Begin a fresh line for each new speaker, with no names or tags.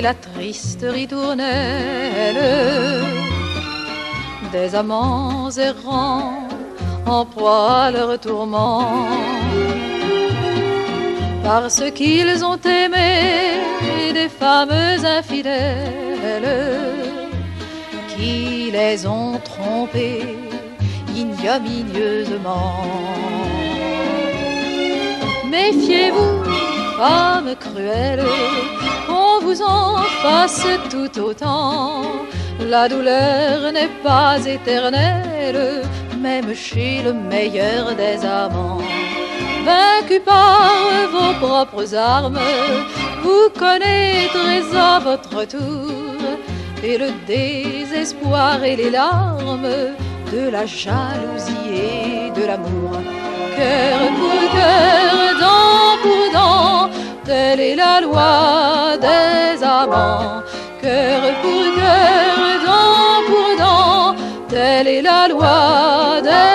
la triste ritournelle des amants errants en proie à leurs tourments, parce qu'ils ont aimé des femmes infidèles qui les ont trompés ignominieusement. Méfiez-vous, femmes cruelles, qu'on vous en fasse tout autant. La douleur n'est pas éternelle, même chez le meilleur des amants. Vaincu par vos propres armes, vous connaîtrez à votre tour et le désespoir et les larmes de la jalousie et de l'amour. Cœur pour cœur, dent pour dent, telle est la loi des amants. Cœur pour cœur, dent pour dent, telle est la loi des